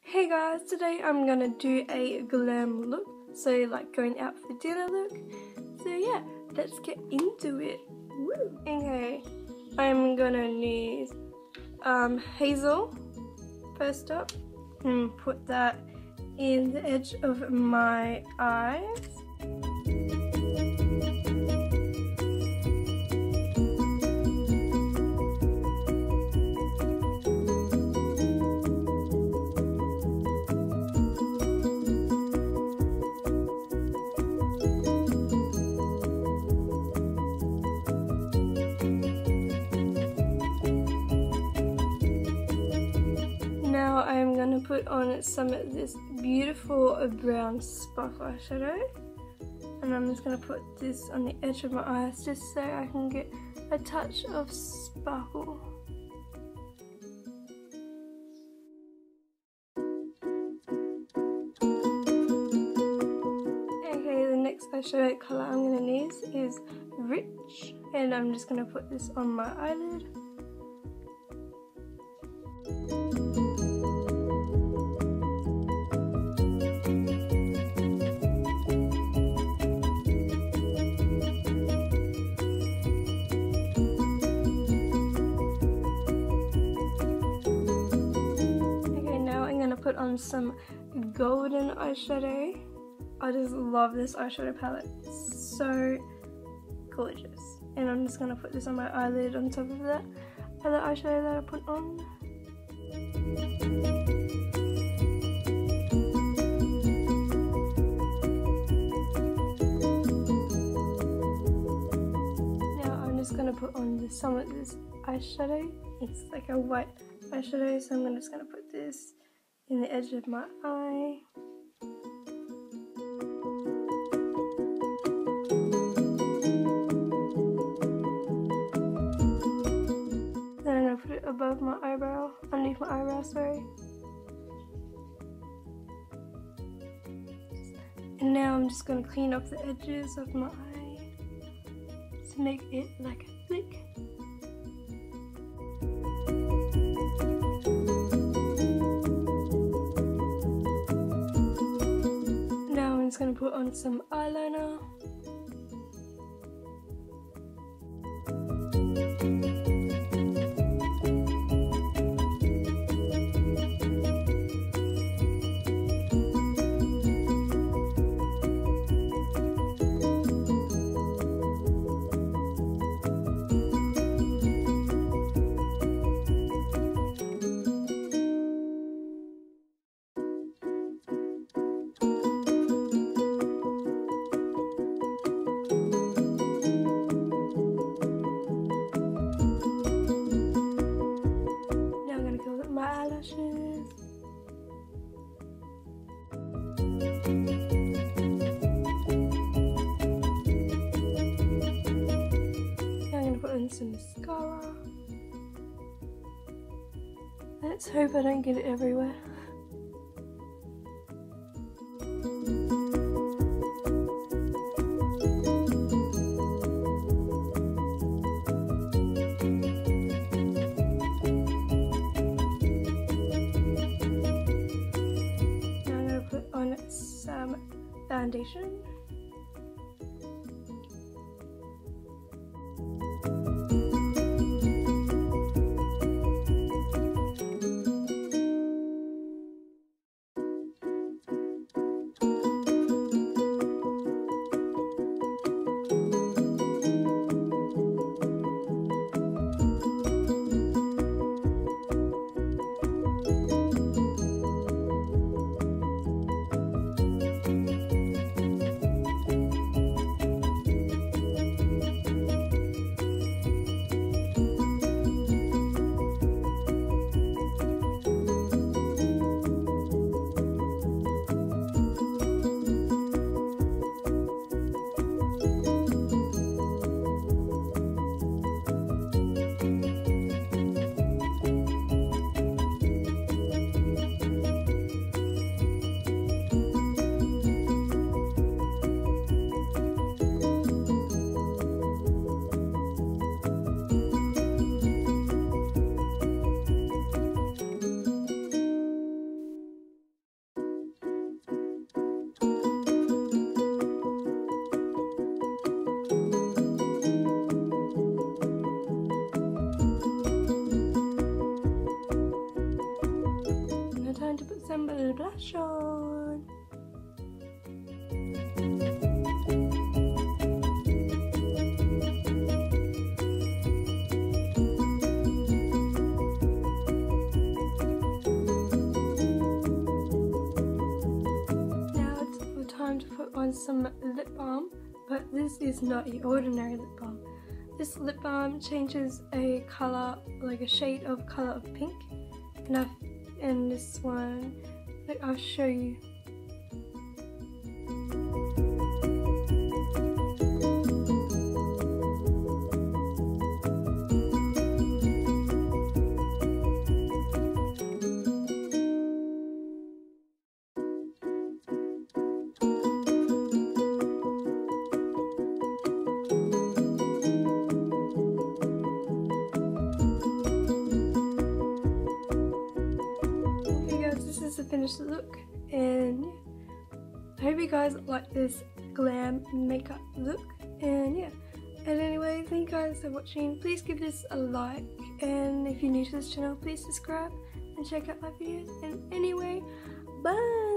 Hey guys, today I'm gonna do a glam look, so like going out for dinner look. So yeah, let's get into it. Woo. Okay, I'm gonna use hazel first up and put that in the edge of my eyes. Now I'm going to put on some of this beautiful brown sparkle eyeshadow, and I'm just going to put this on the edge of my eyes just so I can get a touch of sparkle. Okay, the next eyeshadow colour I'm going to use is Rich, and I'm just going to put this on my eyelid. Put on some golden eyeshadow. I just love this eyeshadow palette, it's so gorgeous. And I'm just going to put this on my eyelid on top of that other eyeshadow that I put on. Now I'm just going to put on some of this eyeshadow. It's like a white eyeshadow, so I'm just going to put this in the edge of my eye. Then I'm going to put it above my eyebrow, underneath my eyebrow, sorry. And now I'm just going to clean up the edges of my eye to make it like a flick. I'm just going to put on some eyeliner. My eyelashes. Now I'm going to put in some mascara. Let's hope I don't get it everywhere. Some foundation. time to put some blush on. Now it's time to put on some lip balm, but this is not an ordinary lip balm. This lip balm changes a colour, like a shade of colour of pink, and this one, like I'll show you. This is the finished look, and yeah, I hope you guys like this glam makeup look, and yeah, and anyway, thank you guys for watching. Please give this a like, and if you're new to this channel, please subscribe and check out my videos, and anyway, bye.